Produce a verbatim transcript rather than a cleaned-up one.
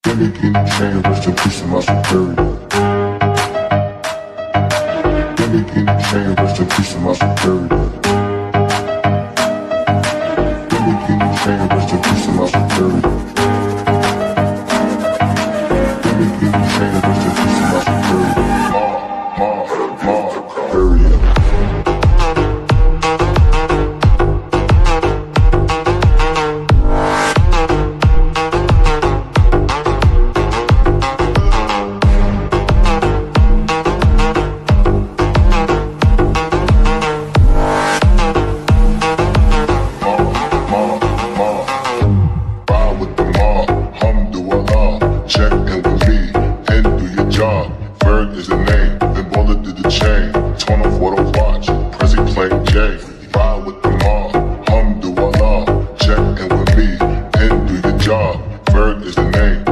Billy King chain, rest in peace to my superior. Billy King chain, rest in peace to my superior. Billy King chain, rest in peace to my superior. Billy King chain, rest in peace to my superior. Ma, ma, ma, superior. Bird is the name, then bullet did the chain. Torn off what I watch, Prezi playing J. Ride with the mob, hum do Allah. Check in with me, and do your job. Bird is the name,